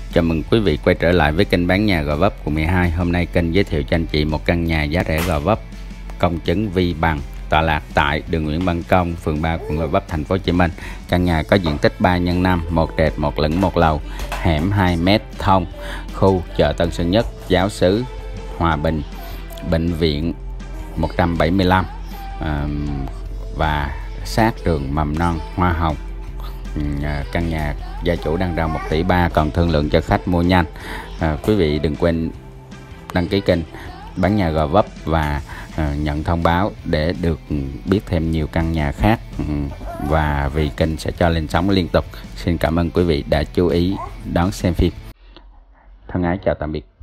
Chào mừng quý vị quay trở lại với kênh bán nhà Gò Vấp quận 12. Hôm nay kênh giới thiệu cho anh chị một căn nhà giá rẻ Gò Vấp, công chứng vi bằng, tọa lạc tại đường Nguyễn Văn Công, phường 3, quận Gò Vấp, thành phố Hồ Chí Minh. Căn nhà có diện tích 3x5, một trệt, một lửng, một lầu, hẻm 2m thông, khu chợ Tân Sơn Nhất, giáo xứ Hòa Bình, bệnh viện 175 và sát trường mầm non Hoa Hồng. Căn nhà gia chủ đang rao 1,3 tỷ, còn thương lượng cho khách mua nhanh. Quý vị đừng quên đăng ký kênh bán nhà Gò Vấp và nhận thông báo để được biết thêm nhiều căn nhà khác, và vì kênh sẽ cho lên sóng liên tục. Xin cảm ơn quý vị đã chú ý đón xem phim. Thân ái chào tạm biệt.